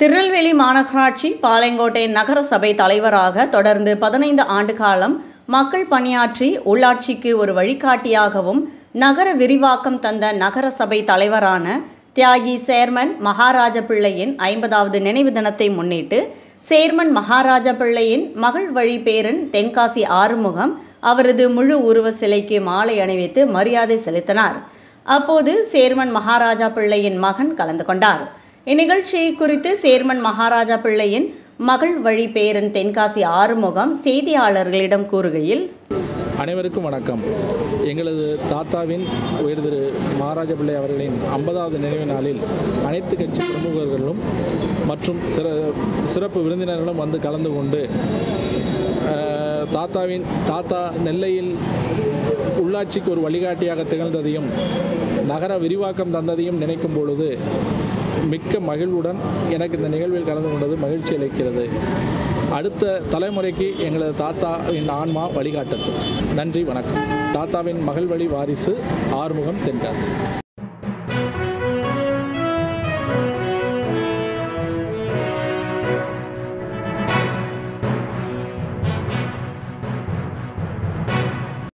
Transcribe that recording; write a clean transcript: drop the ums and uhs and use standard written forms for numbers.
திருநெல்வேலி மாநகராட்சி பாளையங்கோட்டை நகர சபை தலைவராக தொடர்ந்து 15 ஆண்டு காலம் மக்கள் பணியாற்றி உள்ளாட்சிக்கு ஒரு வழிகாட்டியாகவும் நகர விரிவாக்கம் தந்த நகர சபை தலைவரான தியாகி சேர்மன் மகாராஜ பிள்ளையின் 50வது நினைவு தினத்தை முன்னிட்டு சேர்மன் மகாராஜ பிள்ளையின் மகள் வழி பேரன் தென்காசி ஆறுமுகம் அவரது முழு உருவ சிலைக்கு மாலை அணிவித்து மரியாதை செலுத்தினார். அப்போது சேர்மன் மகாராஜா பிள்ளையின் மகன் கலந்து கொண்டார். இந்நிகழ்ச்சியை குறித்து சேர்மன் மகாராஜா பிள்ளையின் மகள் வழி பேரன் தென்காசி ஆறுமுகம் செய்தியாளர்களிடம் கூறுகையில், அனைவருக்கும் வணக்கம். எங்களது தாத்தாவின் உயர் திரு மகாராஜ பிள்ளை அவர்களின் 50வது நினைவு நாளில் அனைத்து கட்சி பிரமுகர்களும் மற்றும் சிறப்பு விருந்தினர்களும் வந்து கலந்து கொண்டு தாத்தா நெல்லையில் உள்ளாட்சிக்கு ஒரு வழிகாட்டியாக திகழ்ந்ததையும் நகர விரிவாக்கம் தந்ததையும் நினைக்கும் பொழுது மிக்க மகிழ்வுடன் எனக்கு இந்த நிகழ்வில் கலந்து கொண்டது மகிழ்ச்சி அளிக்கிறது. அடுத்த தலைமுறைக்கு எங்களது தாத்தாவின் ஆன்மா வழிகாட்டட்டும். நன்றி, வணக்கம். தாத்தாவின் மகள் வழி வாரிசு ஆறுமுகம், தென்காசி.